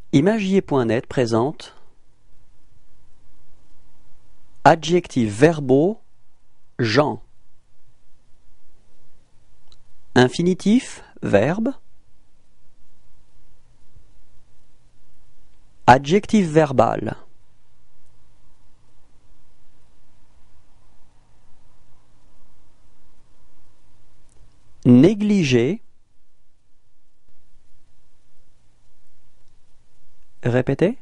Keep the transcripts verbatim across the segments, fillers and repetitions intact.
Imagier point net présente adjectifs verbaux Jean. Infinitif, verbe. Adjectif verbal. Négliger. Répétez.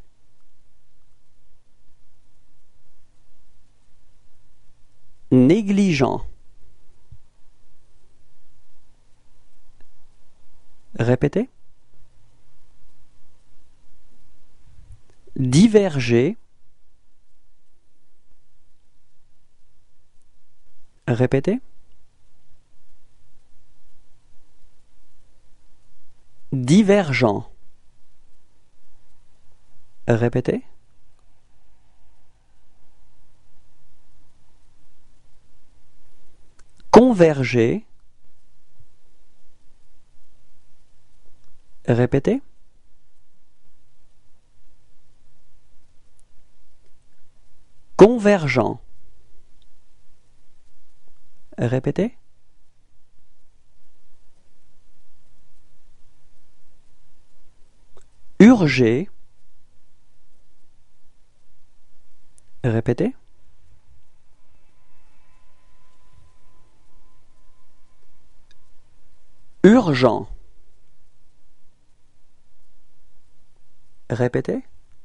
Négligent. Répétez. Diverger. Répétez. Divergent. Répétez. Converger. Répétez. Convergent. Répétez. Urger. Répétez. Urgent. Répétez.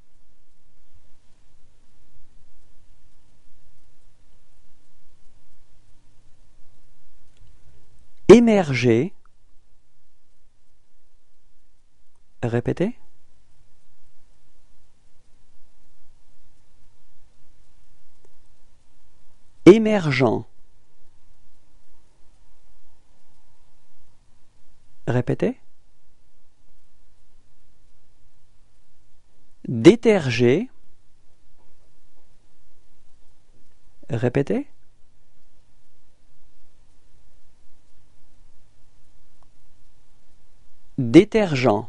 Émerger. Répétez. Émergent. Répétez. Déterger. Répétez. Détergent.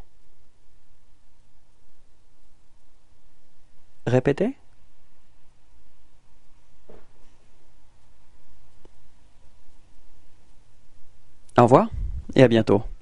Répétez. Au revoir et à bientôt.